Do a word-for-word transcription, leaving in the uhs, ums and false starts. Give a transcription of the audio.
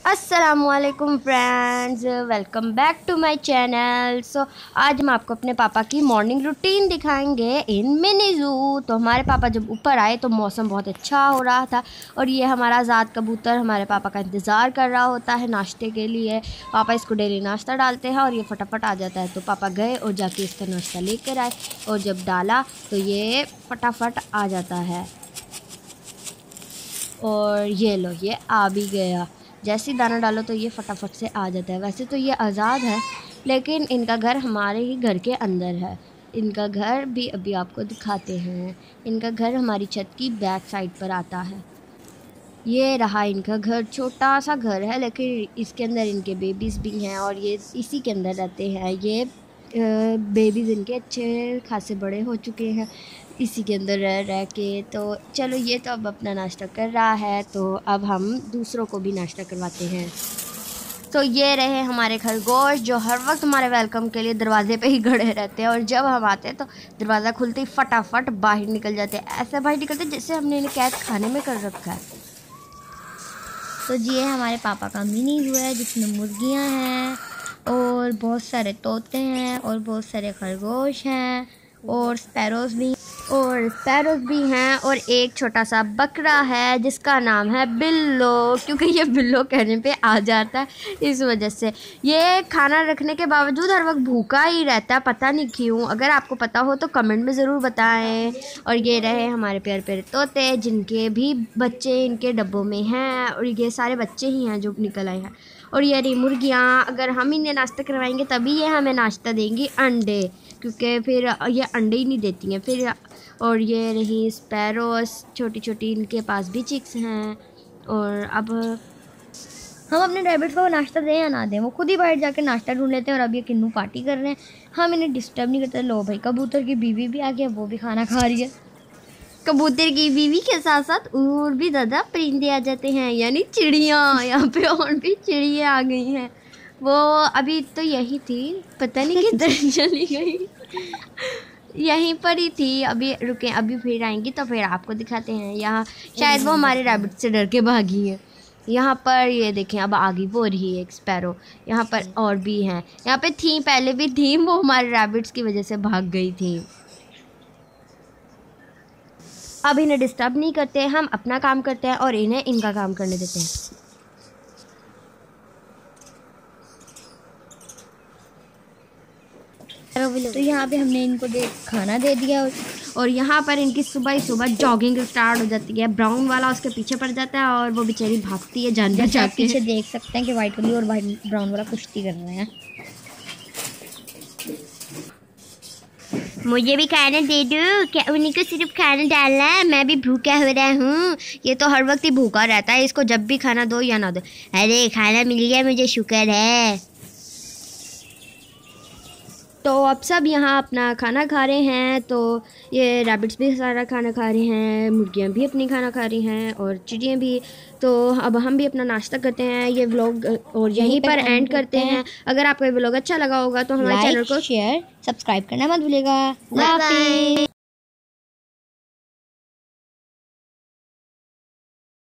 अस्सलामुअलैकुम friends, welcome back to my channel. So आज हम आपको अपने पापा की मॉर्निंग रूटीन दिखाएंगे इन मिनी ज़ू। तो हमारे पापा जब ऊपर आए तो मौसम बहुत अच्छा हो रहा था और ये हमारा आज़ाद कबूतर हमारे पापा का इंतज़ार कर रहा होता है नाश्ते के लिए। पापा इसको डेली नाश्ता डालते हैं और ये फटाफट आ जाता है। तो पापा गए और जाके इसका नाश्ता लेकर आए और जब डाला तो ये फटाफट आ जाता है। और ये लो, ये आ भी गया। जैसे ही दाना डालो तो ये फटाफट से आ जाता है। वैसे तो ये आज़ाद है लेकिन इनका घर हमारे ही घर के अंदर है। इनका घर भी अभी आपको दिखाते हैं। इनका घर हमारी छत की बैक साइड पर आता है। ये रहा इनका घर, छोटा सा घर है लेकिन इसके अंदर इनके बेबीज़ भी हैं और ये इसी के अंदर रहते हैं। ये बेबीज़ इनके अच्छे खासे बड़े हो चुके हैं इसी के अंदर रह रह के। तो चलो, ये तो अब अपना नाश्ता कर रहा है तो अब हम दूसरों को भी नाश्ता करवाते हैं। तो ये रहे हमारे खरगोश जो हर वक्त हमारे वेलकम के लिए दरवाजे पे ही खड़े रहते हैं और जब हम आते हैं तो दरवाज़ा खुलते ही फटाफट बाहर निकल जाते हैं। ऐसे बाहर निकलते जैसे हमने इन्हें कैद खाने में कर रखा है। तो ये हमारे पापा का मिनी ज़ू है जिसमें मुर्गियाँ हैं और बहुत सारे तोते हैं और बहुत सारे खरगोश हैं और स्पैरोज़ भी और स्पैरोज़ भी हैं और एक छोटा सा बकरा है जिसका नाम है बिल्लो, क्योंकि ये बिल्लो कहने पे आ जाता है इस वजह से। ये खाना रखने के बावजूद हर वक्त भूखा ही रहता है, पता नहीं क्यों। अगर आपको पता हो तो कमेंट में ज़रूर बताएं। और ये रहे हमारे प्यारे प्यारे तोते जिनके भी बच्चे इनके डब्बों में हैं और ये सारे बच्चे ही हैं जो निकल आए हैं। और ये रही मुर्गियाँ, अगर हम इन्हें नाश्ता करवाएंगे तभी ये हमें नाश्ता देंगी अंडे, क्योंकि फिर ये अंडे ही नहीं देती हैं फिर। और ये रही स्पैरोस छोटी छोटी, इनके पास भी चिक्स हैं। और अब हम अपने रैबिट्स को नाश्ता दें या ना दें, वो खुद ही बाहर जाकर नाश्ता ढूंढ लेते हैं और अब ये किन्नू पार्टी कर रहे हैं, हम इन्हें डिस्टर्ब नहीं करते। लो भाई, कबूतर की बीवी भी आ गई, वो भी खाना खा रही है। कबूतर की बीवी के साथ साथ और भी ज़्यादा परिंदे आ जाते हैं, यानी चिड़ियाँ। यहाँ पे और भी चिड़ियाँ आ गई हैं। वो अभी तो यही थी, पता नहीं किधर चली गई, यहीं पर ही थी। अभी रुके, अभी फिर आएंगी तो फिर आपको दिखाते हैं। यहाँ शायद वो हमारे रैबिट से डर के भागी है। यहाँ पर ये देखें, अब आ गई वो रही एक स्पैरो। यहाँ पर और भी हैं, यहाँ पे थी, पहले भी थी, वो हमारे रैबिट्स की वजह से भाग गई थी। अब इन्हें डिस्टर्ब नहीं करते, हम अपना काम करते हैं और इन्हें इनका काम करने देते हैं। तो यहाँ पे हमने इनको दे खाना दे दिया और यहाँ पर इनकी सुबह ही सुबह जॉगिंग स्टार्ट हो जाती है। ब्राउन वाला उसके पीछे पड़ जाता है और वो बेचारी भागती है जान बचा के। पीछे देख सकते हैं कि वाइट वाली और वाइट ब्राउन वाला कुश्ती कर रहे हैं। मुझे भी खाना दे दो, क्या उन्हीं को सिर्फ खाना डालना है? मैं भी भूखा हो रहा हूँ। ये तो हर वक्त ही भूखा रहता है, इसको जब भी खाना दो या ना दो। अरे खाना मिल गया, मुझे शुक्र है। तो अब सब यहाँ अपना खाना खा रहे हैं। तो ये रैबिट्स भी सारा खाना खा रहे हैं, मुर्गियाँ भी अपनी खाना खा रही हैं और चिड़ियाँ भी। तो अब हम भी अपना नाश्ता करते हैं, ये व्लॉग और यहीं पर एंड करते हैं। अगर आपको ये व्लॉग अच्छा लगा होगा तो हमारे चैनल को शेयर सब्सक्राइब करना मत भूलिएगा। Bye bye.